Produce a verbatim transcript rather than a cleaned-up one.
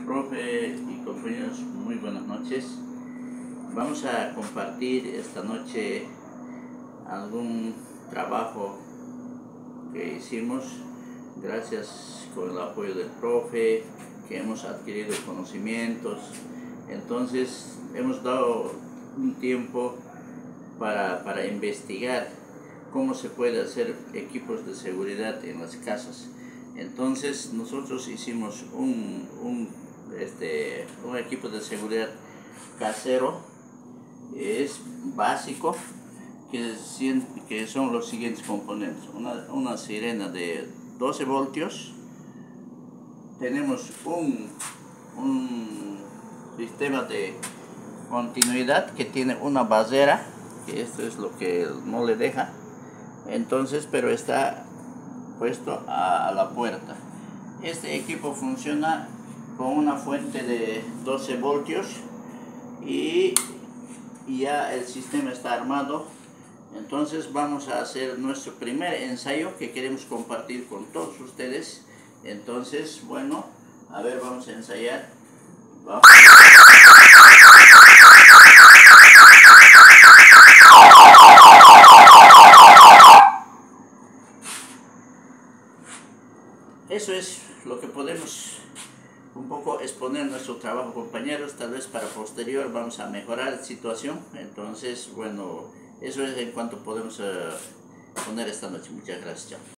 Profe y compañeros, muy buenas noches. Vamos a compartir esta noche algún trabajo que hicimos gracias con el apoyo del profe, que hemos adquirido conocimientos. Entonces hemos dado un tiempo para, para investigar cómo se puede hacer equipos de seguridad en las casas. Entonces nosotros hicimos un, un, este, un equipo de seguridad casero. Es básico, que, que son los siguientes componentes: una, una sirena de doce voltios, tenemos un, un sistema de continuidad que tiene una basera, que esto es lo que no le deja, entonces, pero está puesto a la puerta. Este equipo funciona con una fuente de doce voltios y ya el sistema está armado. Entonces vamos a hacer nuestro primer ensayo que queremos compartir con todos ustedes. Entonces, bueno, a ver, vamos a ensayar. Vamos. Eso es lo que podemos un poco exponer nuestro trabajo, compañeros. Tal vez para posterior vamos a mejorar la situación. Entonces, bueno, eso es en cuanto podemos uh, poner esta noche. Muchas gracias. Chao.